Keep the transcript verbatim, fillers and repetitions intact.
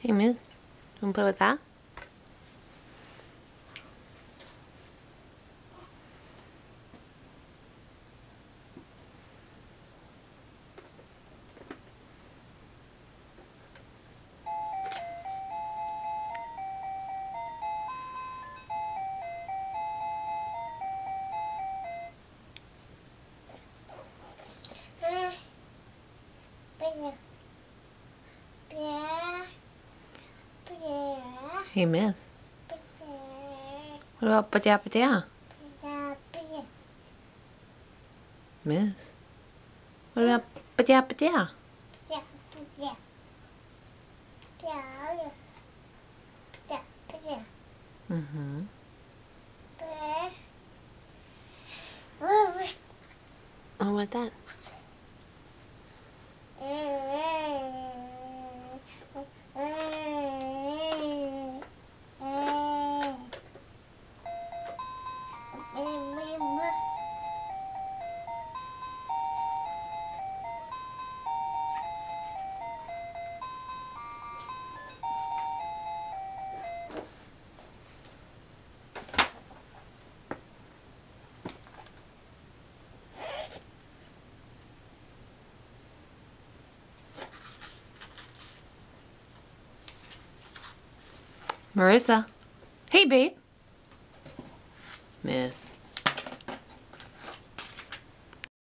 Hey, miss. You wanna play with that? Hey, miss. What about pa-ja-pa-ja? Miss. What about pa-ja-pa-ja? Mm-hmm. Oh, what's that? Marissa. Hey, babe. Miss.